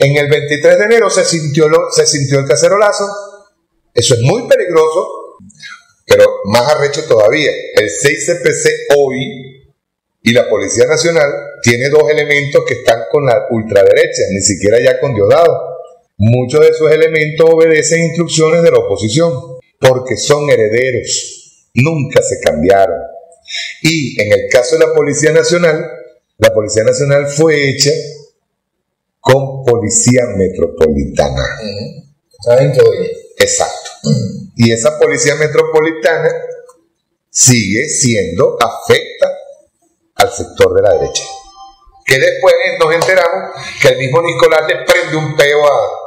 En el 23 de enero se sintió el cacerolazo. Eso es muy peligroso, pero más arrecho todavía. El 6CPC hoy y la Policía Nacional tiene dos elementos que están con la ultraderecha, ni siquiera ya con Diosdado. Muchos de esos elementos obedecen instrucciones de la oposición, porque son herederos, nunca se cambiaron. Y en el caso de la Policía Nacional fue hecha con Policía Metropolitana. ¿Saben qué oye? Exacto. Y esa Policía Metropolitana sigue siendo afecta al sector de la derecha. Que después nos enteramos que el mismo Nicolás le prende un peo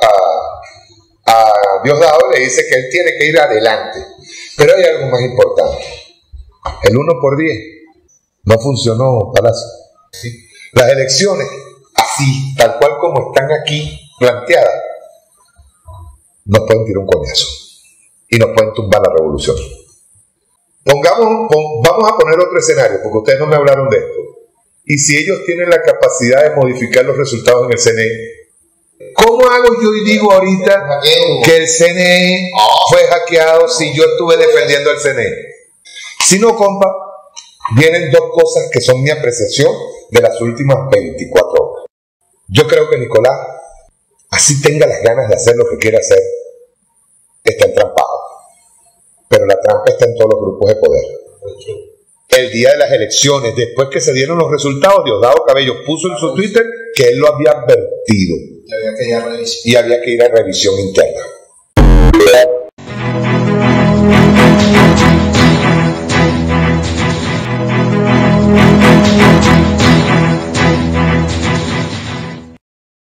a Diosdado y le dice que él tiene que ir adelante. Pero hay algo más importante. El 1x10 no funcionó, Palacio. ¿Sí? Las elecciones, así, tal cual como están aquí planteadas, nos pueden tirar un coñazo y nos pueden tumbar la revolución. Vamos a poner otro escenario, porque ustedes no me hablaron de esto. Y si ellos tienen la capacidad de modificar los resultados en el CNE, ¿cómo hago yo y digo ahorita que el CNE fue hackeado si yo estuve defendiendo el CNE? Si no, compa, vienen dos cosas que son mi apreciación de las últimas 24 horas. Yo creo que Nicolás, así tenga las ganas de hacer lo que quiere hacer, está entrampado. Pero la trampa está en todos los grupos de poder. El día de las elecciones, después que se dieron los resultados, Diosdado Cabello puso en su Twitter que él lo había advertido. Y había que ir a revisión interna.